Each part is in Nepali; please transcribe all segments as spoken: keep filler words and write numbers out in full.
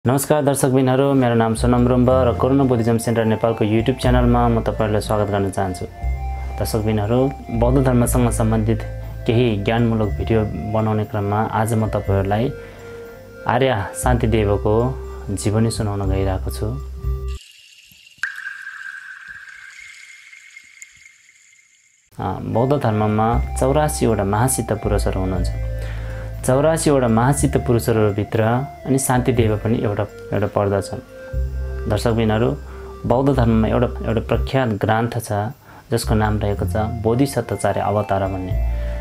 नमस्कार दर्शकबिनहरु, मेरो नाम सोनम रुम्बा र करुणा बुद्धिज्म सेन्टर नेपालको युट्युब च्यानलमा म तपाईहरुलाई स्वागत गर्न चाहन्छु। दर्शकबिनहरु, बौद्ध धर्मसँग सम्बन्धित केही ज्ञानमूलक भिडियो बनाउने क्रममा आज म तपाईहरुलाई आर्य शान्ति देवको जीवनी सुनाउन गइरहेको छु। बौद्ध धर्ममा चौरासी वटा महासिद्ध पुरुषहरू हुनुहुन्छ। चौरासी वटा महासिद्ध पुरुषहरूभित्र अनि शान्ति देव पनि एउटा एउटा पर्दछ। दर्शकबिनहरु, बौद्ध धर्ममा एउटा एउटा प्रख्यात ग्रन्थ छ जसको नाम रहेको छ बोधिसत्व अवतार भन्ने।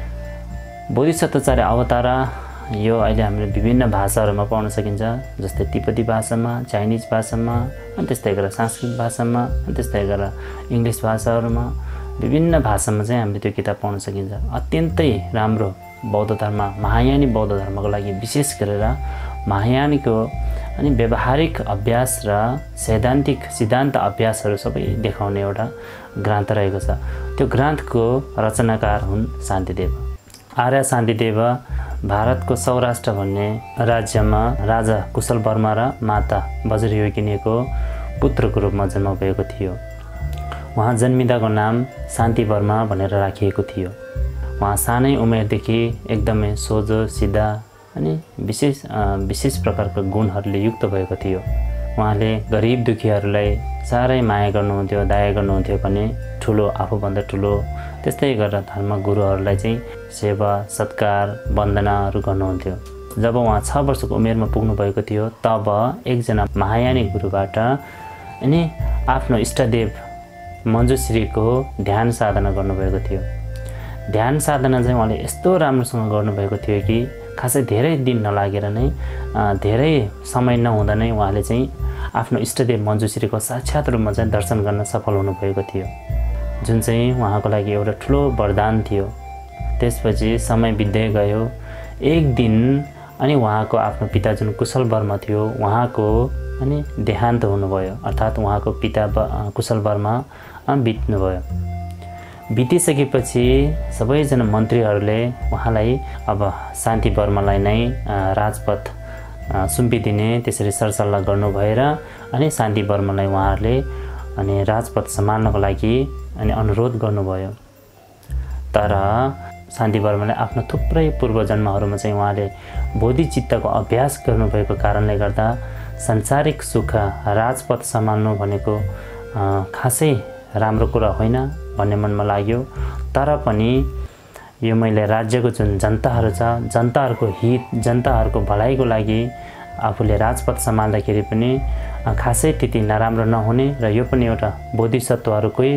बोधिसत्व अवतार यो अहिले हामीले विभिन्न भाषाहरूमा पाउन सकिन्छ, जस्तै तिब्बती भाषामा, चाइनिज भाषामा, अनि त्यस्तै गरेर संस्कृत भाषामा, अनि त्यस्तै गरेर इङ्ग्लिश भाषाहरूमा, विभिन्न भाषामा चाहिँ हामीले त्यो किताब पाउन सकिन्छ। अत्यन्तै राम्रो बौद्ध धर्म, महायानी बौद्ध धर्मको लागि विशेष गरेर महायानीको अनि व्यावहारिक अभ्यास र सैद्धान्तिक सिद्धान्त अभ्यासहरू सबै देखाउने एउटा ग्रन्थ रहेको छ। त्यो ग्रन्थको रचनाकार हुन् शान्तिदेव। आर्य शान्तिदेव भारतको सौराष्ट्र भन्ने राज्यमा राजा कुशल वर्मा र माता वज्रयोगिनीको पुत्रको रूपमा जन्म भएको थियो। उहाँ जन्मिँदाको नाम शान्ति वर्मा भनेर राखिएको थियो। उहाँ सानै उमेरदेखि एकदमै सोझो सिधा अनि विशेष विशेष प्रकारको गुणहरूले युक्त भएको थियो। उहाँले गरिब दुखीहरूलाई साह्रै माया गर्नुहुन्थ्यो, दया गर्नुहुन्थ्यो भने ठुलो आफूभन्दा ठुलो त्यस्तै गरेर धर्मगुरुहरूलाई चाहिँ सेवा सत्कार वन्दनाहरू गर्नुहुन्थ्यो। जब उहाँ छ वर्षको उमेरमा पुग्नु भएको थियो तब एकजना महायानी गुरुबाट अनि आफ्नो इष्टदेव मञ्जुश्रीको ध्यान साधना गर्नुभएको थियो। ध्यान साधना चाहिँ उहाँले यस्तो राम्रोसँग गर्नुभएको थियो कि खासै धेरै दिन नलागेर नै धेरै समय नहुँदा नै उहाँले चाहिँ आफ्नो इष्टदेव मञ्जुश्रीको साक्षात् रूपमा चाहिँ दर्शन गर्न सफल हुनुभएको थियो, जुन चाहिँ उहाँको लागि एउटा ठुलो वरदान थियो। त्यसपछि समय बित्दै गयो। एक दिन अनि उहाँको आफ्नो पिता जुन कुशल वर्मा थियो उहाँको अनि देहान्त हुनुभयो, अर्थात् उहाँको पिता कुशल वर्मा बित्नुभयो। बितिसकेपछि सबैजना मन्त्रीहरूले उहाँलाई अब शान्ति वर्मालाई नै राजपथ सुम्पिदिने त्यसरी सरसल्लाह गर्नु भएर अनि शान्ति वर्मालाई उहाँहरूले अनि राजपथ सम्हाल्नको लागि अनि अनुरोध गर्नुभयो। तर शान्ति वर्माले आफ्नो थुप्रै पूर्वजन्महरूमा चाहिँ उहाँले बोधिचित्तको अभ्यास गर्नुभएको कारणले गर्दा सांसारिक सुख राजपथ सम्हाल्नु भनेको खासै राम्रो कुरा होइन भन्ने मनमा लाग्यो। तर पनि यो मैले राज्यको जुन जनताहरू छ, जनताहरूको हित, जनताहरूको भलाइको लागि आफूले राजपथ सम्हाल्दाखेरि पनि खासै त्यति नराम्रो नहुने र यो पनि एउटा बोधिसत्वहरूकै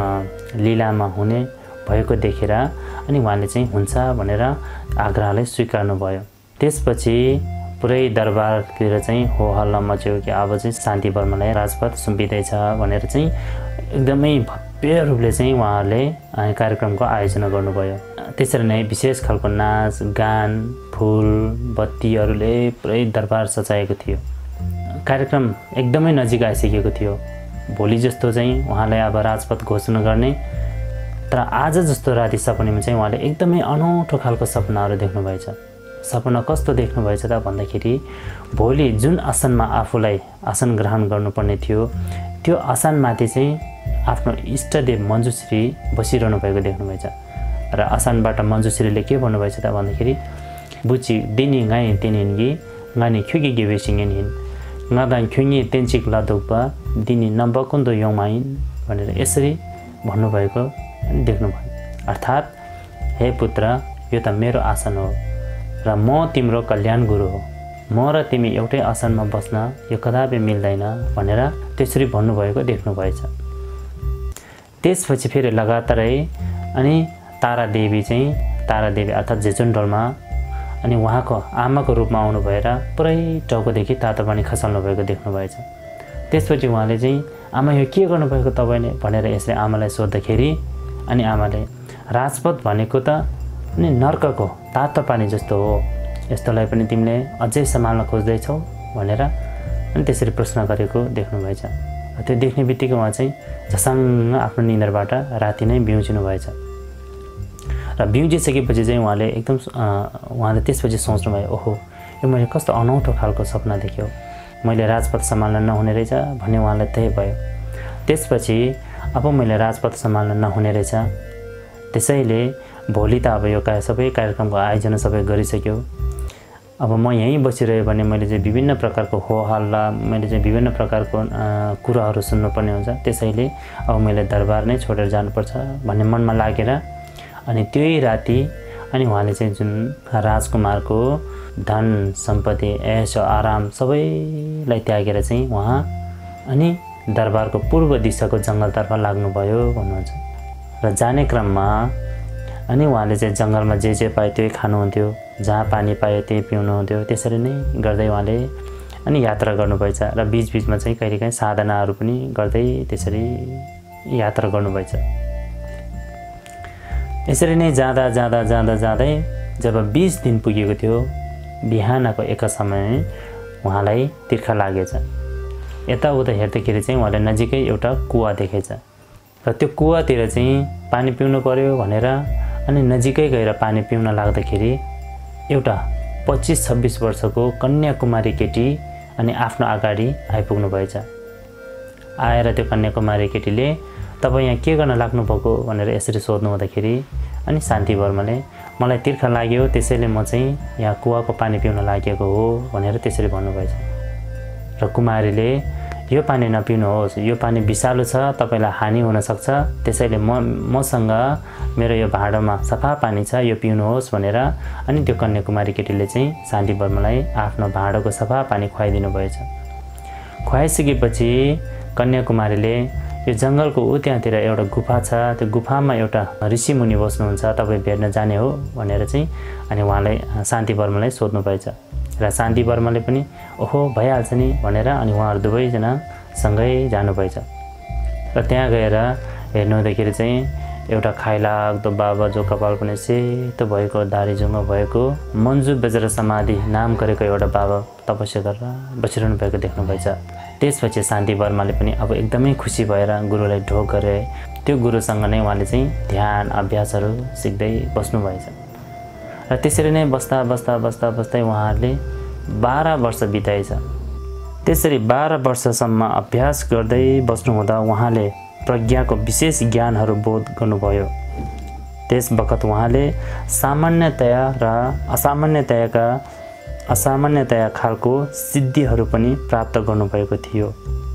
लीलामा हुने भएको देखेर अनि उहाँले चाहिँ हुन्छ भनेर आग्रहलाई स्वीकार्नु भयो। त्यसपछि पुरै दरबारतिर चाहिँ हो हल्ला मच्यो कि अब चाहिँ शान्ति वर्मालाई राजपथ सुम्पिँदैछ भनेर चाहिँ एकदमै भव्य रूपले चाहिँ उहाँहरूले कार्यक्रमको आयोजना गर्नुभयो। त्यसरी नै विशेष खालको नाच गान फुल बत्तीहरूले पुरै दरबार सजाएको थियो। कार्यक्रम एकदमै नजिक आइसकेको थियो। भोलि जस्तो चाहिँ उहाँलाई अब राजपथ घोषणा गर्ने। तर आज जस्तो राति सपनामा चाहिँ उहाँले एकदमै अनौठो खालको सपनाहरू देख्नुभएछ। सपना कस्तो देख्नुभएछ त भन्दाखेरि भोलि जुन आसनमा आफूलाई आसन ग्रहण गर्नुपर्ने थियो त्यो आसनमाथि चाहिँ आफ्नो इष्टदेव मञ्जुश्री बसिरहनु भएको देख्नुभएछ। र आसनबाट मञ्जुश्रीले के भन्नुभएछ त भन्दाखेरि बुची दिनी गाई तेनिन्गी गानी ख्युगी गेवेसिङेन हिन् गादान ख्युङ्गी तेन्चिक लादोक्पा दिनी नम्बकुन्दो योमाइन भनेर यसरी भन्नुभएको देख्नुभयो। अर्थात् हे पुत्र, यो त मेरो आसन हो र म तिम्रो कल्याण गुरु हो, म र तिमी एउटै आसनमा बस्न यो कदापि मिल्दैन भनेर त्यसरी भन्नुभएको देख्नुभएछ। त्यसपछि फेरि लगातारै अनि तारा देवी चाहिँ तारा देवी अर्थात् जेजुन्डलमा अनि उहाँको आमाको रूपमा आउनु भएर पुरै टाउकोदेखि तातो पानी खसाल्नु भएको देख्नुभएछ। त्यसपछि उहाँले चाहिँ आमा यो के गर्नुभएको तपाईँले भनेर यसले आमालाई सोद्धाखेरि अनि आमाले राजपथ भनेको त अनि नर्कको तातो पानी जस्तो हो, यस्तोलाई पनि तिमीले अझै सम्हाल्न खोज्दैछौ भनेर अनि त्यसरी प्रश्न गरेको देख्नुभएछ। त्यो देख्ने बित्तिकै उहाँ चाहिँ झसङ्ग आफ्नो निन्द्राबाट राति नै बिउजिनु भएछ। र बिउजिसकेपछि चाहिँ उहाँले एकदम उहाँले त्यसपछि सोच्नुभयो, ओहो यो मैले कस्तो अनौठो खालको सपना देख्यो मैले राजपथ सम्हाल्न नहुने रहेछ भन्ने उहाँलाई त्यही भयो। त्यसपछि अब मैले राजपथ सम्हाल्न नहुने रहेछ, त्यसैले भोलि त अब यो का सबै कार्यक्रमको आयोजना सबै गरिसक्यो, अब म यहीँ बसिरह्यो भने मैले चाहिँ विभिन्न प्रकारको हो हल्ला, मैले चाहिँ विभिन्न प्रकारको कुराहरू सुन्नुपर्ने हुन्छ, त्यसैले अब मैले दरबार नै छोडेर जानुपर्छ भन्ने मनमा लागेर अनि त्यही राति अनि उहाँले चाहिँ जुन राजकुमारको धन सम्पत्ति ऐश आराम सबैलाई त्यागेर चाहिँ उहाँ अनि दरबारको पूर्व दिशाको जङ्गलतर्फ लाग्नुभयो भन्नुहुन्छ। र जाने क्रममा अनि उहाँले चाहिँ जङ्गलमा जे जे पायो त्यही खानुहुन्थ्यो, जहाँ पानी पायो त्यही पिउनुहुन्थ्यो, त्यसरी नै गर्दै उहाँले अनि यात्रा गर्नुभएछ र बिचबिचमा चाहिँ कहिलेकाहीँ साधनाहरू पनि गर्दै त्यसरी यात्रा गर्नुभएछ। यसरी नै जाँदा जाँदा जाँदा जाँदै जब बीस दिन पुगेको थियो, बिहानको एक समय उहाँलाई तिर्खा लागेछ। यताउता हेर्दाखेरि चाहिँ उहाँले नजिकै एउटा कुवा देखेछ र त्यो कुवातिर चाहिँ पानी पिउनु पर्यो भनेर अनि नजिकै गएर पानी पिउन लाग्दाखेरि एउटा पच्चिस छब्बिस वर्षको कन्याकुमारी केटी अनि आफ्नो अगाडि आइपुग्नु भएछ। आएर त्यो कन्याकुमारी केटीले तपाईँ यहाँ के गर्न लाग्नुभएको भनेर यसरी सोध्नु हुँदाखेरि अनि शान्ति वर्माले मलाई तिर्खा लाग्यो, त्यसैले म चाहिँ यहाँ कुवाको पानी पिउन लागेको हो भनेर त्यसरी भन्नुभएछ। र कुमारीले यो पानी नपिउनुहोस्, यो पानी विषालु छ, तपाईँलाई हानि हुनसक्छ, त्यसैले म मसँग मेरो यो भाँडोमा सफा पानी छ, यो पिउनुहोस् भनेर अनि त्यो कन्याकुमारी केटीले चाहिँ शान्ति वर्मालाई आफ्नो भाँडोको सफा पानी खुवाइदिनु भएछ। खुवाइसकेपछि कन्याकुमारीले यो जङ्गलको ऊ त्यहाँतिर एउटा गुफा छ, त्यो गुफामा एउटा ऋषिमुनि बस्नुहुन्छ, तपाईँ भेट्न जाने हो भनेर चाहिँ अनि उहाँलाई शान्ति वर्मालाई सोध्नु भएछ। र शान्ति वर्माले पनि ओहो भइहाल्छ नि भनेर अनि उहाँहरू दुवैजना सँगै जानुभएछ। र त्यहाँ गएर हेर्नु हुँदाखेरि चाहिँ एउटा खाइलाग्दो बाबा जो कपाल पनि सेतो भएको, दारी जुङ्गो भएको, मन्जु बेजर समाधि नाम गरेको एउटा बाबा तपस्या गरेर बसिरहनु भएको देख्नुभएछ। त्यसपछि शान्ति वर्माले पनि अब एकदमै खुसी भएर गुरुलाई ढोक गरे। त्यो गुरुसँग नै उहाँले चाहिँ ध्यान अभ्यासहरू सिक्दै बस्नुभएछ। र त्यसरी नै बस्दा बस्दा बस्दा बस्दै उहाँहरूले बाह्र वर्ष बिताएछ। त्यसरी बाह्र वर्षसम्म अभ्यास गर्दै बस्नुहुँदा उहाँले प्रज्ञाको विशेष ज्ञानहरू बोध गर्नुभयो। त्यस बखत उहाँले सामान्यतया र असामान्यतयाका असामान्यतया खालको सिद्धिहरू पनि प्राप्त गर्नुभएको थियो।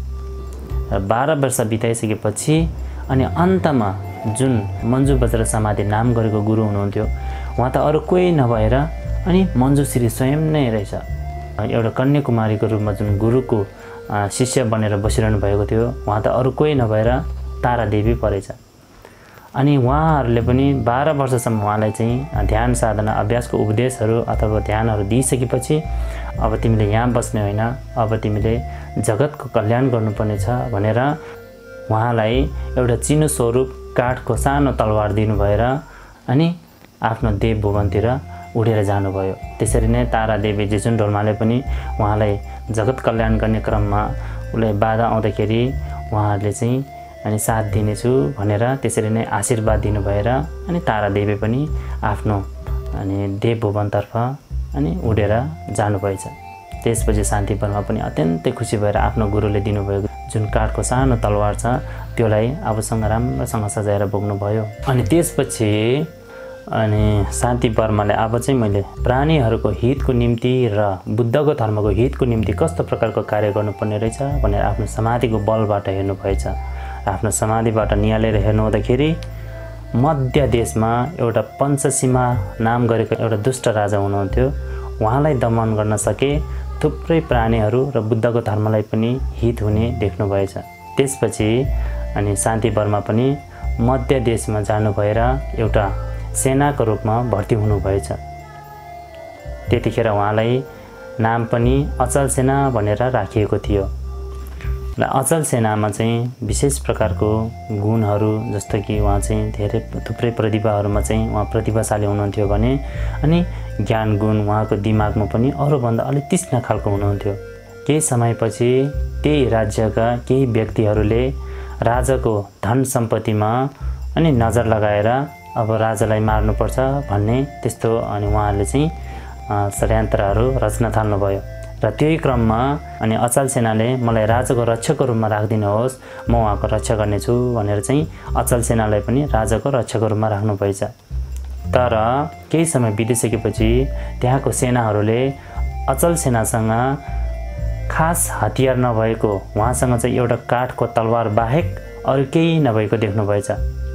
र बाह्र वर्ष बिताइसकेपछि अनि अन्तमा जुन मन्जु बज्र समाधि नाम गरेको गुरु हुनुहुन्थ्यो, उहाँ त अरू कोही नभएर अनि मन्जुश्री स्वयं नै रहेछ। एउटा कन्याकुमारीको रूपमा जुन गुरुको शिष्य बनेर बसिरहनु भएको थियो, उहाँ त अरू कोही नभएर तारा देवी परेछ। अनि उहाँहरूले पनि बाह्र वर्षसम्म उहाँलाई चाहिँ ध्यान साधना अभ्यासको उपदेशहरू अथवा ध्यानहरू दिइसकेपछि अब तिमीले यहाँ बस्ने होइन, अब तिमीले जगतको कल्याण गर्नुपर्ने छ भनेर उहाँलाई एउटा चिनो स्वरूप काठको सानो तलवार दिनुभएर अनि आफ्नो देव भुवनतिर उडेर जानुभयो। त्यसरी नै तारा देवी जिजुनडोल्माले पनि उहाँलाई जगत कल्याण गर्ने क्रममा उसलाई बाधा आउँदाखेरि उहाँहरूले चाहिँ अनि साथ दिनेछु भनेर त्यसरी नै आशीर्वाद दिनुभएर अनि तारा देवी पनि आफ्नो अनि देव भुवनतर्फ अनि उडेर जानुभएछ। त्यसपछि शान्ति वर्मा पनि अत्यन्तै खुसी भएर आफ्नो गुरुले दिनुभएको जुन काठको सानो तलवार छ त्योलाई आफूसँग राम्रोसँग सजाएर बोक्नुभयो। अनि त्यसपछि अनि शान्ति वर्माले अब चाहिँ मैले प्राणीहरूको हितको निम्ति र बुद्धको धर्मको हितको निम्ति कस्तो प्रकारको कार्य गर्नुपर्ने रहेछ भनेर आफ्नो समाधिको बलबाट हेर्नुभएछ। आफ्नो समाधिबाट निहालेर हेर्नु हुँदाखेरि मध्य देशमा एउटा पञ्चसीमा नाम गरेको एउटा दुष्ट राजा हुनुहुन्थ्यो। उहाँलाई दमन गर्न सके थुप्रै प्राणीहरू र बुद्धको धर्मलाई पनि हित हुने देख्नुभएछ। त्यसपछि अनि शान्ति वर्मा पनि मध्य देशमा जानु भएर एउटा सेनाको रूपमा भर्ती हुनुभएछ। त्यतिखेर उहाँलाई नाम पनि अचल सेना भनेर राखिएको थियो। र अचल सेनामा चाहिँ विशेष प्रकारको गुणहरू जस्तो कि उहाँ चाहिँ धेरै थुप्रै प्रतिभाहरूमा चाहिँ उहाँ प्रतिभाशाली हुनुहुन्थ्यो भने अनि ज्ञान गुण उहाँको दिमागमा पनि अरूभन्दा अलिक तीक्ष्ण खालको हुनुहुन्थ्यो। केही समयपछि त्यही राज्यका केही व्यक्तिहरूले राजाको धन सम्पत्तिमा अनि नजर लगाएर अब राजालाई मार्नुपर्छ भन्ने त्यस्तो अनि उहाँहरूले चाहिँ षड्यन्त्रहरू रच्न थाल्नुभयो। र त्यही क्रममा अनि अचल सेनाले मलाई राजाको रक्षकको रूपमा राखिदिनुहोस्, म उहाँको रक्षा गर्नेछु भनेर चाहिँ अचल सेनालाई पनि राजाको रक्षकको रूपमा राख्नुभएछ। तर केही समय बितिसकेपछि त्यहाँको सेनाहरूले अचल सेनासँग खास हतियार नभएको, उहाँसँग चाहिँ एउटा काठको तलवार बाहेक अरू केही नभएको देख्नुभएछ।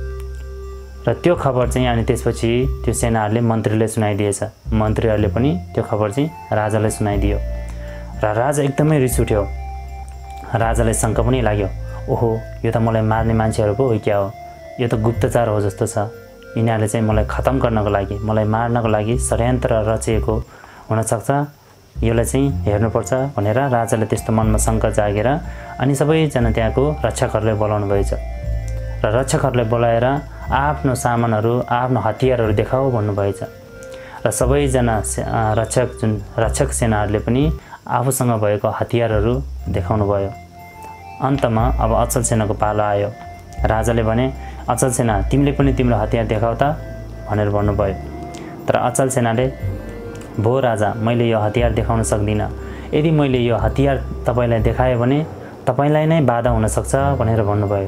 र त्यो खबर चाहिँ अनि त्यसपछि त्यो सेनाहरूले मन्त्रीले सुनाइदिएछ। मन्त्रीहरूले पनि त्यो खबर चाहिँ राजालाई सुनाइदियो र राजा एकदमै रिस उठ्यो। राजालाई शङ्का पनि लाग्यो, ओहो यो त मलाई मार्ने मान्छेहरू पो हो क्या हो, यो त गुप्तचार हो जस्तो छ, यिनीहरूले चाहिँ मलाई खतम गर्नको लागि, मलाई मार्नको लागि षड्यन्त्र रचिएको हुनसक्छ, यसलाई चाहिँ हेर्नुपर्छ भनेर राजाले त्यस्तो मनमा शङ्का जागेर अनि सबैजना त्यहाँको रक्षकहरूलाई बोलाउनु भएछ र रक्षकहरूलाई बोलाएर आफ्नो सामानहरू, आफ्नो हतियारहरू देखाऊ भन्नुभएछ र सबैजना रक्षक जुन रक्षक सेनाहरूले पनि आफूसँग भएको हतियारहरू देखाउनु भयो। अन्तमा अब अचल सेनाको पालो आयो। राजाले भने, अचल सेना तिमीले पनि तिम्रो हतियार देखाऊ त भनेर भन्नुभयो। तर अचल सेनाले, भो राजा, मैले यो हतियार देखाउन सक्दिनँ, यदि मैले यो हतियार तपाईँलाई देखाएँ भने तपाईँलाई नै बाधा हुनसक्छ भनेर भन्नुभयो।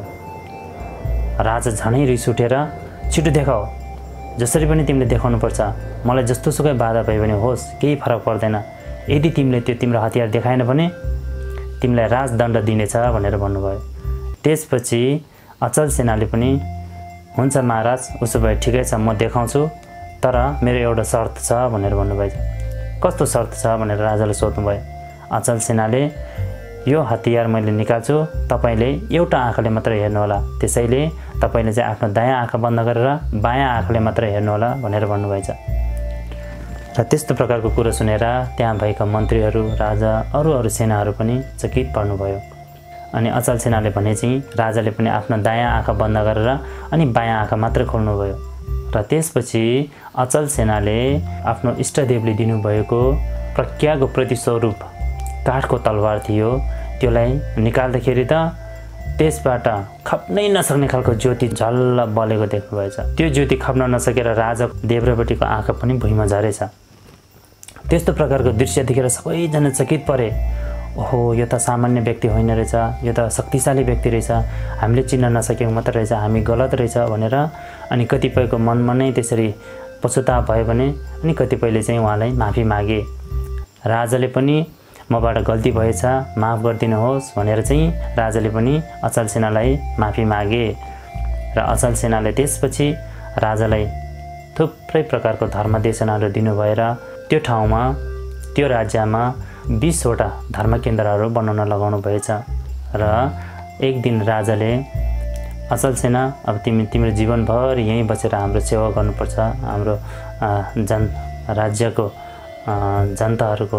राजा झनै रिस उठेर, छिटो देखाऊ, जसरी पनि तिमीले देखाउनुपर्छ, मलाई जस्तो सुकै बाधा भए पनि होस्, केही फरक पर्दैन, यदि तिमीले त्यो तिम्रो हतियार देखाएन भने तिमीलाई राजदण्ड दिनेछ भनेर भन्नुभयो। त्यसपछि अचल सेनाले पनि, हुन्छ महाराज, उसो भए ठिकै छ, म देखाउँछु, तर मेरो एउटा शर्त छ भनेर भन्नुभएछ। कस्तो शर्त छ भनेर राजाले सोध्नुभयो। अचल सेनाले, यो हतियार मैले निकाल्छु, तपाईँले एउटा आँखाले मात्र हेर्नुहोला, त्यसैले तपाईँले चाहिँ आफ्नो दायाँ आँखा बन्द गरेर बायाँ आँखाले मात्र हेर्नुहोला भनेर भन्नुभएछ। र त्यस्तो प्रकारको कुरो सुनेर त्यहाँ भएका मन्त्रीहरू, राजा, अरू अरू सेनाहरू पनि चकित पर्नुभयो। अनि अचल सेनाले भने चाहिँ राजाले पनि आफ्नो दायाँ आँखा बन्द गरेर अनि बायाँ आँखा मात्र खोल्नुभयो। र त्यसपछि अचल सेनाले आफ्नो इष्टदेवले दिनुभएको प्रज्ञाको प्रतिस्वरूप काठको तलवार थियो, त्यसलाई निकाल्दाखेरि त त्यसबाट खप्नै नसक्ने खालको ज्योति झल्ल बलेको देख्नुभएछ। त्यो ज्योति खप्न नसकेर राजा देब्रेपट्टिको आँखा पनि भुइँमा झरेछ। त्यस्तो प्रकारको दृश्य देखेर सबैजना चकित परे, ओहो यो त सामान्य व्यक्ति होइन रहेछ, यो त शक्तिशाली व्यक्ति रहेछ, हामीले चिन्न नसकेको मात्र रहेछ, हामी गलत रहेछ भनेर अनि कतिपयको मनमा नै त्यसरी पछुताव भयो भने अनि कतिपयले चाहिँ उहाँलाई माफी मागे। राजाले पनि मबाट गल्ती भएछ, माफ गरिदिनुहोस् भनेर चाहिँ राजाले पनि अचल सेनालाई माफी मागे। र अचल सेनाले त्यसपछि राजालाई थुप्रै प्रकारको धर्मदेशनाहरू दिनुभयो र त्यो ठाउँमा, त्यो राज्यमा बीसवटा धर्म केन्द्रहरू बनाउन लगाउनु भएछ। र एक दिन राजाले, अचल सेना, अब तिमी तिम्रो जीवनभर यहीँ बसेर हाम्रो सेवा गर्नुपर्छ, हाम्रो जन राज्यको जनताहरूको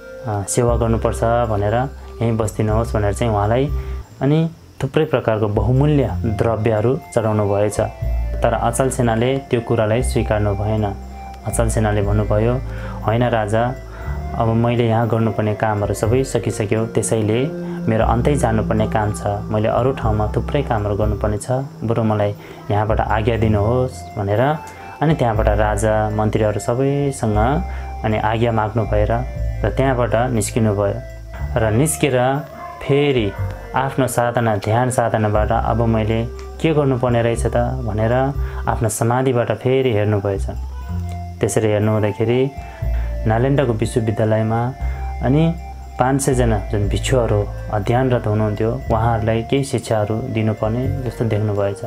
सेवा गर्नुपर्छ भनेर यहीँ बस्दिनुहोस् भनेर चाहिँ उहाँलाई अनि थुप्रै प्रकारको बहुमूल्य द्रव्यहरू चढाउनु भएछ। तर अचल सेनाले त्यो कुरालाई स्वीकार्नु भएन। अचल सेनाले भन्नुभयो, होइन राजा, अब मैले यहाँ गर्नुपर्ने कामहरू सबै सकिसक्यो, त्यसैले मेरो अन्तै जानुपर्ने काम छ, मैले अरू ठाउँमा थुप्रै कामहरू गर्नुपर्ने छ, बरु मलाई यहाँबाट आज्ञा दिनुहोस् भनेर अनि त्यहाँबाट राजा मन्त्रीहरू सबैसँग अनि आज्ञा माग्नु भएर र त्यहाँबाट निस्किनु भयो। र निस्केर फेरि आफ्नो साधना, ध्यान साधनाबाट अब मैले के गर्नुपर्ने रहेछ त भनेर आफ्नो समाधिबाट फेरि हेर्नुभएछ। त्यसरी हेर्नु हुँदाखेरि नालन्दाको विश्वविद्यालयमा अनि पाँच सयजना जुन भिक्षुहरू अध्ययनरत हुनुहुन्थ्यो, उहाँहरूलाई केही शिक्षाहरू दिनुपर्ने जस्तो देख्नुभएछ।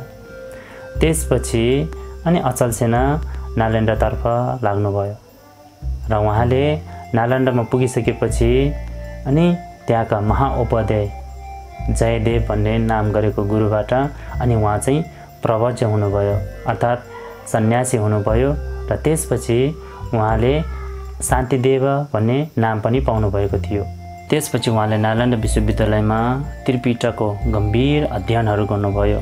त्यसपछि अनि अचल सेना नालन्दातर्फ लाग्नुभयो र उहाँले नालन्दामा पुगिसकेपछि अनि त्यहाँका महाउपाध्याय जयदेव भन्ने नाम गरेको गुरुबाट अनि उहाँ चाहिँ प्रवज्य हुनुभयो, अर्थात् सन्यासी हुनुभयो। र त्यसपछि उहाँले शान्तिदेव भन्ने नाम पनि पाउनुभएको थियो। त्यसपछि उहाँले नालन्दा विश्वविद्यालयमा त्रिपिटकको गम्भीर अध्ययनहरू गर्नुभयो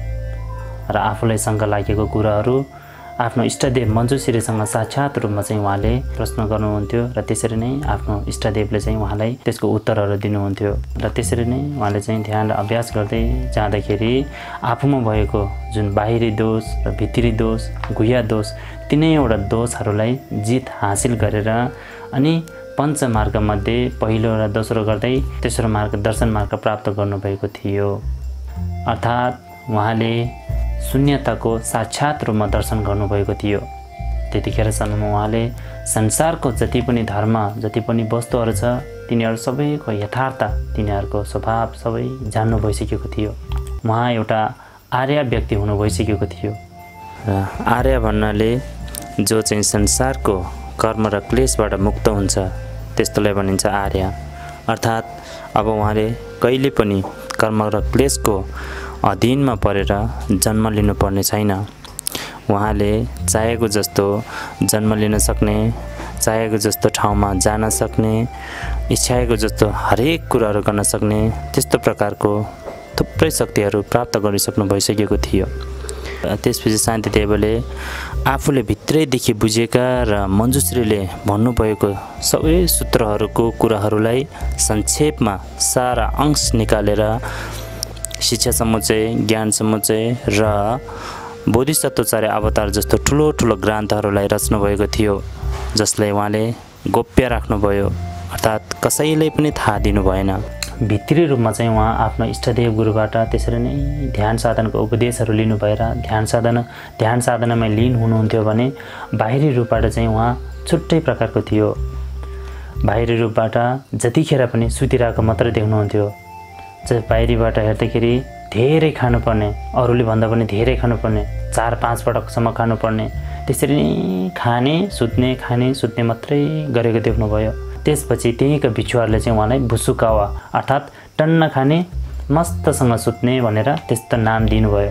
र आफूलाई शङ्का लागेको कुराहरू आफ्नो इष्टदेव मञ्जुश्रीसँग साक्षात् रूपमा चाहिँ उहाँले प्रश्न गर्नुहुन्थ्यो र त्यसरी नै आफ्नो इष्टदेवले चाहिँ उहाँलाई त्यसको उत्तरहरू दिनुहुन्थ्यो। र त्यसरी नै उहाँले चाहिँ ध्यान र अभ्यास गर्दै जाँदाखेरि आफूमा भएको जुन बाहिरी दोष र भित्री दोष, गुह्य दोष, तिनैवटा दोषहरूलाई जित हासिल गरेर अनि पञ्चमार्गमध्ये पहिलो र दोस्रो गर्दै तेस्रो मार्ग दर्शन मार्ग प्राप्त गर्नुभएको थियो। अर्थात् उहाँले शून्यताको साक्षात रूपमा दर्शन गर्नुभएको थियो। त्यतिखेरसम्म उहाँले संसारको जति पनि धर्म, जति पनि वस्तुहरू छ तिनीहरू सबैको यथार्थ, तिनीहरूको स्वभाव सबै जान्नु भइसकेको थियो। उहाँ एउटा आर्य व्यक्ति हुनु भइसकेको थियो। र आर्य भन्नाले जो चाहिँ संसारको कर्म र क्लेशबाट मुक्त हुन्छ त्यस्तोलाई भनिन्छ आर्य। अर्थात् अब उहाँले कहिले पनि कर्म र क्लेशको अधीनमा परेर जन्म लिनुपर्ने छैन। उहाँले चाहेको जस्तो जन्म लिन सक्ने, चाहेको जस्तो ठाउँमा जान सक्ने, इच्छाएको जस्तो हरेक कुराहरू गर्न सक्ने त्यस्तो प्रकारको थुप्रै शक्तिहरू प्राप्त गरिसक्नु भइसकेको थियो। त्यसपछि शान्तिदेवले आफूले भित्रैदेखि बुझेका र मञ्जुश्रीले भन्नुभएको सबै सूत्रहरूको कुराहरूलाई संक्षेपमा सारा अंश निकालेर शिक्षा समुच्चय, ज्ञान समुच्चय र बोधिसत्वचार्य अवतार जस्तो ठुलो ठुलो ग्रन्थहरूलाई रच्नुभएको थियो, जसलाई उहाँले गोप्य राख्नुभयो। अर्थात् कसैलाई पनि थाहा दिनु भएन। भित्री रूपमा चाहिँ उहाँ आफ्नो इष्टदेव गुरुबाट त्यसरी नै ध्यान साधनको उपदेशहरू लिनु भएर ध्यान साधना ध्यान साधनामा लिन हुनुहुन्थ्यो भने बाहिरी रूपबाट चाहिँ उहाँ छुट्टै प्रकारको थियो। बाहिरी रूपबाट जतिखेर पनि सुतिरहेको मात्रै देख्नुहुन्थ्यो। बाहिरीबाट हेर्दाखेरि धेरै खानुपर्ने, अरूले भन्दा पनि धेरै खानुपर्ने, चार पाँच पटकसम्म खानुपर्ने, त्यसरी नै खाने सुत्ने खाने सुत्ने मात्रै गरेको देख्नुभयो। त्यसपछि त्यहीका बिच्छुहरूले चाहिँ उहाँलाई भुसुकावा अर्थात् टन्न खाने मस्तसँग सुत्ने भनेर त्यस्तो नाम दिनुभयो।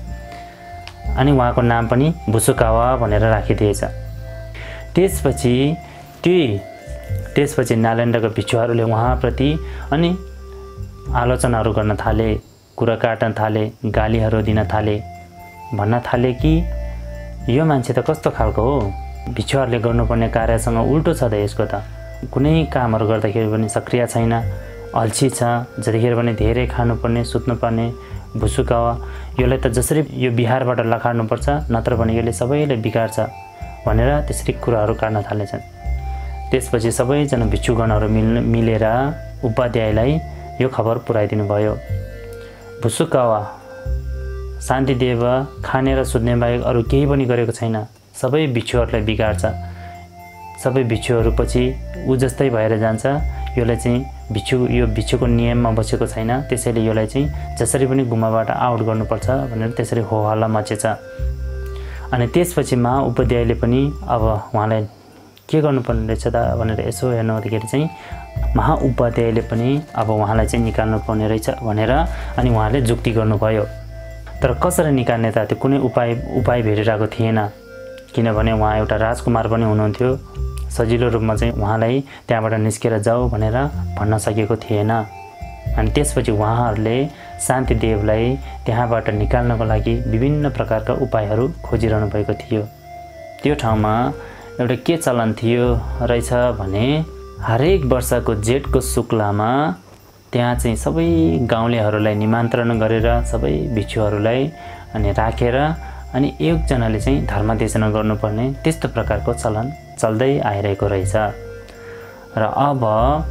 अनि उहाँको नाम पनि भुसुकावा भनेर राखिदिएछ। त्यसपछि त्यही त्यसपछि नालन्दाका बिच्छुहरूले उहाँप्रति अनि आलोचनाहरू गर्न थाले, कुरा काट्न थाले, गालीहरू दिन थाले, भन्न थाले कि यो मान्छे त कस्तो खालको हो, बिच्छुहरूले गर्नुपर्ने कार्यसँग उल्टो छ त, यसको त कुनै कामहरू गर्दाखेरि पनि सक्रिय छैन, अल्छी छ, जतिखेर पनि धेरै खानुपर्ने सुत्नुपर्ने, भुसुकावा, यसलाई त जसरी यो बिहारबाट लखाड्नुपर्छ नत्र भने यसले सबैलाई बिगार्छ भनेर त्यसरी कुराहरू काट्न थालेछन्। त्यसपछि सबैजना भिक्षुगणहरू मिल मिलेर उपाध्यायलाई यो खबर पुर्याइदिनु भयो। भुसुकावा शान्तिदेव खाने र सुत्ने बाहेक अरू केही पनि गरेको छैन, सबै भिक्षुहरूलाई बिगार्छ, सबै भिक्षुहरू पछि ऊ जस्तै भएर जान्छ, यसलाई चाहिँ भिक्षु यो भिक्षुको नियममा बसेको छैन, त्यसैले यसलाई चाहिँ जसरी पनि गुम्बाबाट आउट गर्नुपर्छ भनेर त्यसरी हो हल्ला मचेछ। अनि त्यसपछि महा उपाध्यायले पनि अब उहाँलाई के गर्नुपर्ने रहेछ त भनेर यसो हेर्नुहुँदाखेरि चाहिँ महा उपाध्यायले पनि अब उहाँलाई चाहिँ निकाल्नु पर्ने रहेछ भनेर अनि उहाँले जुक्ति गर्नुभयो। तर कसरी निकाल्ने त त्यो कुनै उपाय उपाय भेटिरहेको थिएन, किनभने उहाँ एउटा राजकुमार पनि हुनुहुन्थ्यो। सजिलो रूपमा चाहिँ उहाँलाई त्यहाँबाट निस्केर जाऊ भनेर भन्न सकेको थिएन। अनि त्यसपछि उहाँहरूले शान्तिदेवलाई त्यहाँबाट निकाल्नको लागि विभिन्न प्रकारका उपायहरू खोजिरहनु भएको थियो। त्यो ठाउँमा एउटा के चलन थियो रहेछ भने हरेक वर्षको जेठको शुक्लामा त्यहाँ चाहिँ सबै गाउँलेहरूलाई निमन्त्रण गरेर सबै भिक्षुहरूलाई अनि राखेर अनि एकजनाले चाहिँ धर्मदेशना गर्नुपर्ने त्यस्तो प्रकारको चलन चल्दै आइरहेको रहेछ। र अब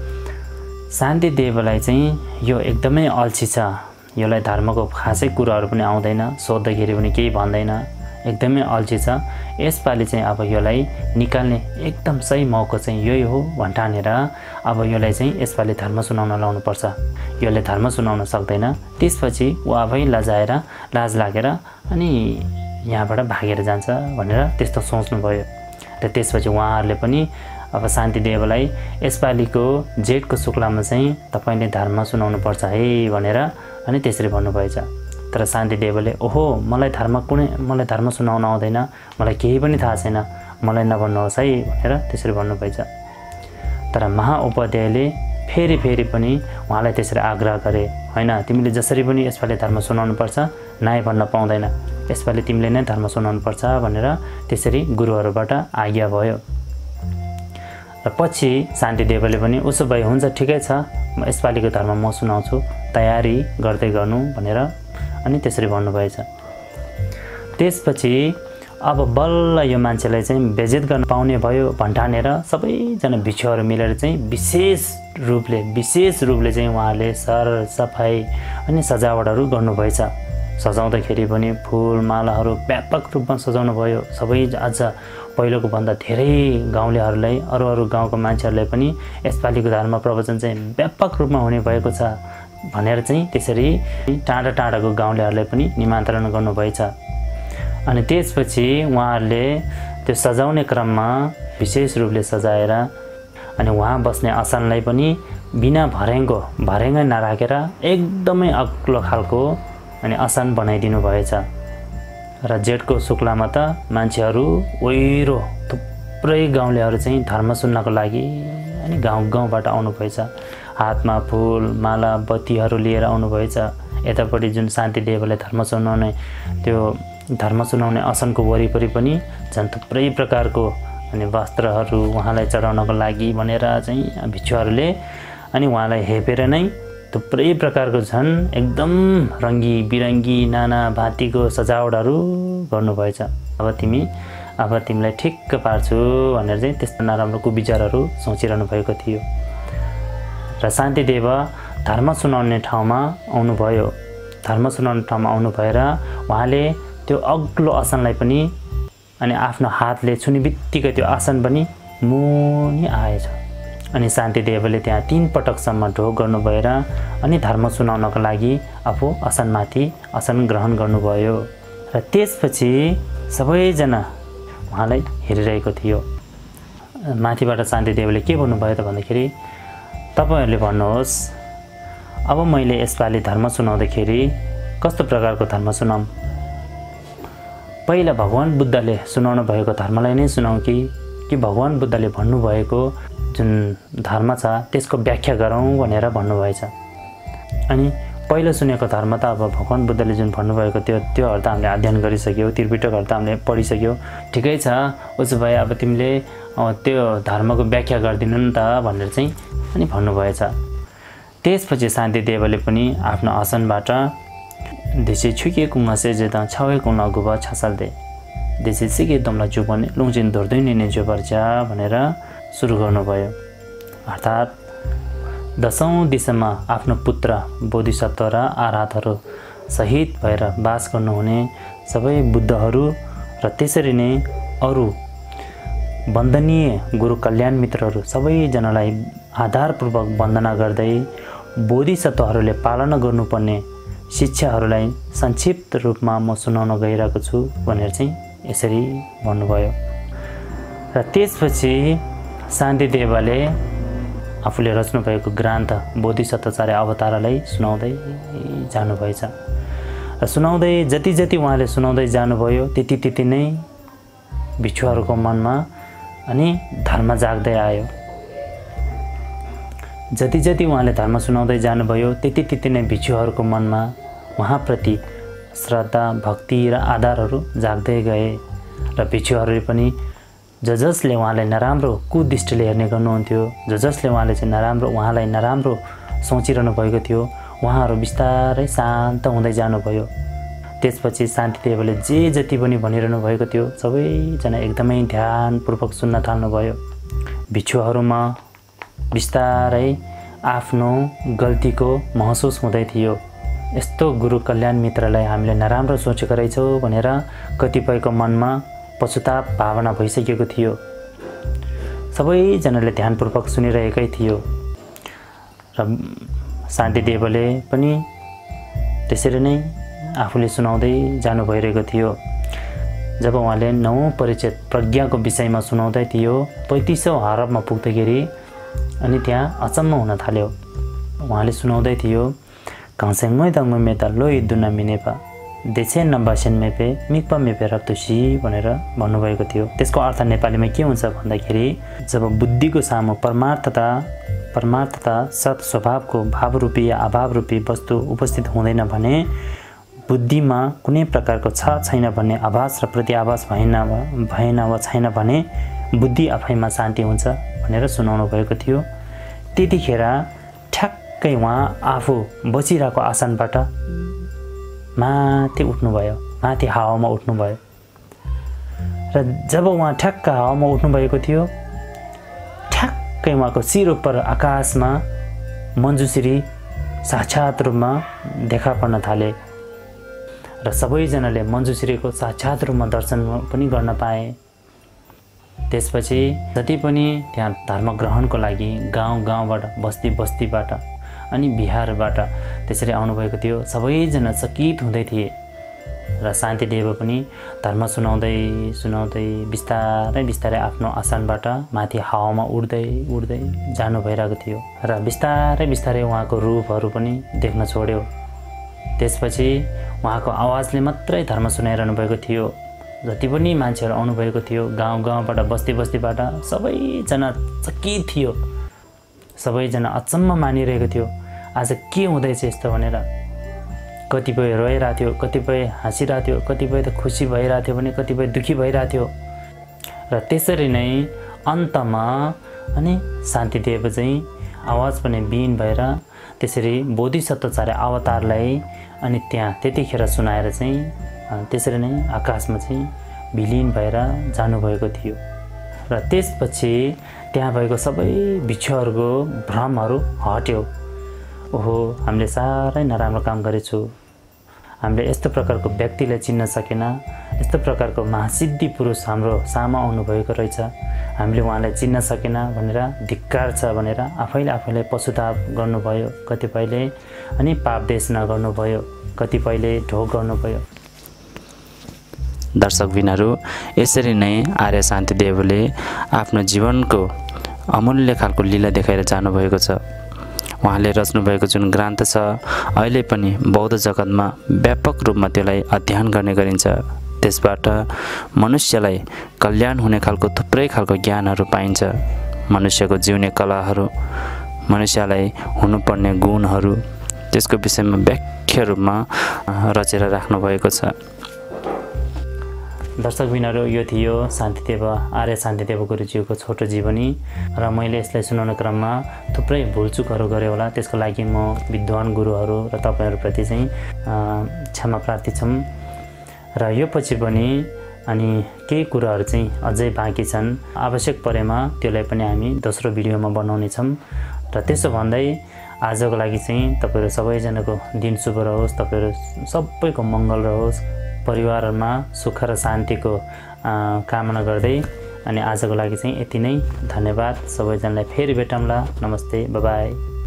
शान्तिदेवलाई चाहिँ यो एकदमै अल्छी छ, यसलाई धर्मको खासै कुराहरू पनि आउँदैन, सोद्धाखेरि पनि केही भन्दैन, एकदमै अल्छी छ। यसपालि चाहिँ अब यसलाई निकाल्ने एकदम सही मौका चाहिँ यही हो भन्ठानेर अब यसलाई चाहिँ यसपालि धर्म सुनाउन लाउनुपर्छ। यसले धर्म सुनाउन सक्दैन। त्यसपछि ऊ आफै लजाएर लाज लागेर अनि यहाँबाट भागेर जान्छ भनेर त्यस्तो सोच्नुभयो। र त्यसपछि उहाँहरूले पनि अब शान्तिदेवलाई यसपालिको जेठको शुक्लामा चाहिँ तपाईँले धर्म सुनाउनुपर्छ है भनेर अनि त्यसरी भन्नुभएछ। तर शान्तिदेवले ओहो मलाई धर्म कुनै मलाई धर्म सुनाउन आउँदैन, मलाई केही पनि थाहा छैन, मलाई नभन्नुहोस् है भनेर त्यसरी भन्नुभएछ। तर महा उपाध्यायले फेरि फेरि पनि उहाँलाई त्यसरी आग्रह गरे, होइन तिमीले जसरी पनि यसपालि धर्म सुनाउनुपर्छ, नाइ भन्न पाउँदैन, यसपालि तिमीले नै धर्म सुनाउनुपर्छ भनेर त्यसरी गुरुहरूबाट आज्ञा भयो। र पछि शान्तिदेवले पनि उसो भए हुन्छ ठिकै छ, म यसपालिको धर्म म सुनाउँछु, तयारी गर्दै गर्नु भनेर अनि त्यसरी भन्नुभएछ। त्यसपछि अब बल्ल यो मान्छेलाई चाहिँ बेइज्जत गर्न पाउने भयो भन्ठानेर सबैजना भिक्षुहरू मिलेर चाहिँ विशेष रूपले विशेष रूपले चाहिँ उहाँहरूले सर सफाई अनि सजावटहरू गर्नुभएछ। सजाउँदाखेरि पनि फुल मालाहरू व्यापक रूपमा सजाउनु भयो। सबै अझ पहिलोको भन्दा धेरै गाउँलेहरूलाई अरू अरू गाउँको मान्छेहरूलाई पनि यसपालिको धर्म प्रवचन चाहिँ व्यापक रूपमा हुने भएको छ भनेर चाहिँ त्यसरी टाढा टाढाको गाउँलेहरूलाई पनि निमन्त्रण गर्नुभएछ। अनि त्यसपछि उहाँहरूले त्यो सजाउने क्रममा विशेष रूपले सजाएर अनि उहाँ बस्ने आसनलाई पनि बिना भर्याङको भर्याङै नराखेर एकदमै अग्लो खालको अनि आसन बनाइदिनु भएछ। र जेठको शुक्लामा त मान्छेहरू ओहिरो थुप्रै गाउँलेहरू चाहिँ धर्म सुन्नको लागि अनि गाउँ गाउँबाट आउनुभएछ। हातमा फुल माला बत्तीहरू लिएर आउनुभएछ। यतापट्टि जुन शान्ति देवले धर्म सुनाउने त्यो धर्म सुनाउने आसनको वरिपरि पनि झन् थुप्रै प्रकारको अनि वस्त्रहरू उहाँलाई चढाउनको लागि भनेर चाहिँ भिक्षुहरूले अनि उहाँलाई हेपेर नै थुप्रै प्रकारको झन् एकदम रङ्गी बिरङ्गी नाना भाँतीको सजावटहरू गर्नुभएछ। अब तिमी अब तिमीलाई ठिक्क पार्छु भनेर चाहिँ त्यस्तो नराम्रो कुविचारहरू सोचिरहनु भएको थियो। र शान्ति देव धर्म सुनाउने ठाउँमा आउनुभयो। धर्म सुनाउने ठाउँमा आउनु भएर उहाँले त्यो अग्लो आसनलाई पनि अनि आफ्नो हातले छुने बित्तिकै त्यो आसन पनि मुनि आएछ। अनि शान्ति देवले त्यहाँ तीन पटकसम्म ढोक गर्नु भएर अनि धर्म सुनाउनको लागि आफू आसनमाथि आसन ग्रहण गर्नुभयो। र त्यसपछि सबैजना उहाँलाई हेरिरहेको थियो। माथिबाट शान्ति देवले के भन्नुभयो त भन्दाखेरि तपाईहरूले भन्नुहोस् अब मैले यसपालि धर्म सुनाउँदाखेरि कस्तो प्रकारको धर्म सुनाऊँ? पहिला भगवान बुद्धले सुनाउनु भएको धर्मलाई नै सुनाऊँ कि कि भगवान बुद्धले भन्नुभएको जुन धर्म छ त्यसको व्याख्या गरौँ भनेर भन्नुभएछ। अनि पहिलो सुनेको धर्म त अब भगवान बुद्धले जुन भन्नुभएको त्यो त्योहरू त हामीले अध्ययन गरिसक्यौँ, त्रिपिटकहरू त हामीले पढिसक्यौँ। ठिकै छ, उसो भए अब तिमीले त्यो धर्मको व्याख्या गरिदिनु नि त भनेर चाहिँ अनि भन्नुभएछ। त्यसपछि शान्ति देवले पनि आफ्नो आसनबाट देशी छुके कुङसे जेदा छावे कुङ गुबा छसाल्दे देशी सिके दमला जुबने लुङजिन धर्दै निने जोपर्चा भनेर सुरु गर्नुभयो। अर्थात् दशौं दिशामा आफ्नो पुत्र बोधिसत्व र आराधहरू सहित भएर बास गर्नुहुने सबै बुद्धहरू र त्यसरी नै अरू वन्दनीय गुरु कल्याण मित्रहरू सबैजनालाई आधारपूर्वक वन्दना गर्दै बोधिसत्वहरूले पालना गर्नुपर्ने शिक्षाहरूलाई संक्षिप्त रूपमा म सुनाउन गइरहेको छु भनेर चाहिँ यसरी भन्नुभयो। र त्यसपछि शान्ति देवले आफूले रच्नु भएको ग्रन्थ बोधिसत्वचार्य अवतारलाई सुनाउँदै जानुभएछ। र सुनाउँदै जति जति उहाँले सुनाउँदै जानुभयो त्यति त्यति नै भिक्षुहरूको मनमा अनि धर्म जाग्दै आयो। जति जति उहाँले धर्म सुनाउँदै जानुभयो त्यति त्यति नै भिक्षुहरूको मनमा उहाँप्रति श्रद्धा भक्ति र आदरहरू जाग्दै गए। र भिक्षुहरूले पनि ज जसले उहाँलाई नराम्रो कुदृष्टिले हेर्ने गर्नुहुन्थ्यो, ज जसले उहाँले चाहिँ नराम्रो उहाँलाई नराम्रो सोचिरहनु भएको थियो, उहाँहरू बिस्तारै शान्त हुँदै जानुभयो। त्यसपछि शान्ति देवले जे जति पनि भनिरहनु भएको थियो सबैजना एकदमै ध्यानपूर्वक सुन्न थाल्नुभयो। भिक्षुहरूमा बिस्तारै आफ्नो गल्तीको महसुस हुँदै थियो। यस्तो गुरु कल्याण मित्रलाई हामीले नराम्रो सोचेको रहेछौँ भनेर कतिपयको मनमा पश्चाताप भावना भइसकेको थियो। सबैजनाले ध्यानपूर्वक सुनिरहेकै थियो। र शान्ति देवले पनि त्यसरी नै आफूले सुनाउँदै जानु भइरहेको थियो। जब उहाँले नौ परिचय प्रज्ञाको विषयमा सुनाउँदै थियो पैँतिसौँ हरफमा पुग्दाखेरि अनि त्यहाँ अचम्म हुन थाल्यो। उहाँले सुनाउँदै थियो काँसेङ मै दङ मेता लोइ दुना मिनेपा देछे नम्बासेन मेपे मिक्पा मेपे रक्तुसी भनेर भन्नुभएको थियो। त्यसको अर्थ नेपालीमा के हुन्छ भन्दाखेरि जब बुद्धिको सामु परमार्थता परमार्थता सत् स्वभावको भावरूपी या अभावरूपी वस्तु उपस्थित हुँदैन भने बुद्धिमा कुनै प्रकारको छ छैन भन्ने आभास र प्रतिआभास भएन भएन वा छैन भने बुद्धि आफैमा शान्ति हुन्छ भनेर सुनाउनु भएको थियो। त्यतिखेर ठ्याक्कै उहाँ आफू बसिरहेको आसनबाट माथि उठ्नुभयो, माथि हावामा उठ्नुभयो। र जब उहाँ ठ्याक्क हावामा उठ्नुभएको थियो, ठ्याक्कै उहाँको शिर उपर आकाशमा मञ्जुश्री साक्षात रूपमा देखा पर्न थाले र सबैजनाले मञ्जुश्रीको साक्षात रूपमा दर्शन पनि गर्न पाए। त्यसपछि जति पनि त्यहाँ धर्म ग्रहणको लागि गाउँ गाउँबाट, बस्ती बस्तीबाट अनि बिहारबाट त्यसरी आउनुभएको थियो, सबैजना चकित हुँदै थिए र शान्ति देव पनि धर्म सुनाउँदै सुनाउँदै बिस्तारै बिस्तारै आफ्नो आसनबाट माथि हावामा उड्दै उड्दै जानु भइरहेको थियो र बिस्तारै बिस्तारै उहाँको रूपहरू पनि देख्न छोड्यो। त्यसपछि उहाँको आवाजले मात्रै धर्म सुनाइरहनु भएको थियो। जति पनि मान्छेहरू आउनुभएको थियो गाउँ गाउँबाट, बस्ती बस्तीबाट, सबैजना चकित थियो, सबैजना अचम्म मानिरहेको थियो आज के हुँदैछ यस्तो भनेर। कतिपय रोइरहेको थियो, कतिपय हाँसिरहेको थियो, कतिपय त खुसी भइरहेको थियो भने कतिपय दुःखी भइरहेको थियो। र त्यसरी नै अन्तमा अनि शान्तिदेव चाहिँ आवाज पनि विहीन भएर त्यसरी बोधिसत्व चार अवतारलाई अनि त्यहाँ त्यतिखेर सुनाएर चाहिँ त्यसरी नै आकाशमा चाहिँ विलीन भएर जानुभएको थियो। र त्यसपछि त्यहाँ भएको सबै भिक्षुहरूको भ्रमहरू हट्यो। ओहो, हामीले साह्रै नराम्रो काम गरेछु, हामीले यस्तो प्रकारको व्यक्तिलाई चिन्न सकेन, यस्तो प्रकारको महासिद्धि पुरुष हाम्रो सामा आउनुभएको रहेछ, हामीले उहाँलाई चिन्न सकेन भनेर धिक्कार छ भनेर आफैले आफैलाई पशुताप गर्नुभयो कतिपयले, अनि पाप देश नगर्नुभयो, कतिपयले ढोग गर्नुभयो। दर्शकबिनहरू, यसरी नै आर्य शान्तिदेवले आफ्नो जीवनको अमूल्य खालको लीला देखाएर जानुभएको छ। उहाँले रच्नुभएको जुन ग्रन्थ छ अहिले पनि बौद्ध जगतमा व्यापक रूपमा त्यसलाई अध्ययन गर्ने गरिन्छ। त्यसबाट मनुष्यलाई कल्याण हुने खालको थुप्रै खालको ज्ञानहरू पाइन्छ। मनुष्यको जिउने कलाहरू, मनुष्यलाई हुनुपर्ने गुणहरू, त्यसको विषयमा व्याख्या रूपमा रचेर राख्नुभएको छ। दर्शकबिनहरू, यो थियो शान्तिदेव आर्य शान्तिदेव गुरुज्यूको छोटो जीवनी र मैले यसलाई सुनाउने क्रममा थुप्रै भुलचुकहरू गरेँ होला, त्यसको लागि म विद्वान गुरुहरू र तपाईँहरूप्रति चाहिँ क्षमा प्रार्थी छौँ। र यो पछि पनि अनि केही कुराहरू चाहिँ अझै बाँकी छन्, आवश्यक परेमा त्यसलाई पनि हामी दोस्रो भिडियोमा बनाउनेछौँ। र त्यसो भन्दै आजको लागि चाहिँ तपाईँहरू सबैजनाको दिन शुभ रहोस्, तपाईँहरू सबैको मङ्गल रहोस्, परिवारमा सुख र शान्तिको कामना गर्दै अनि आजको लागि चाहिँ यति नै। धन्यवाद सबैजनालाई। फेरि भेटौँला। नमस्ते, बाइ बाइ।